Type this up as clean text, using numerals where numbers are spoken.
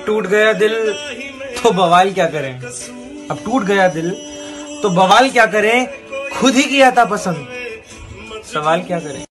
टूट गया दिल तो बवाल क्या करें, अब टूट गया दिल तो बवाल क्या करें, खुद ही किया था पसंद, सवाल क्या करें।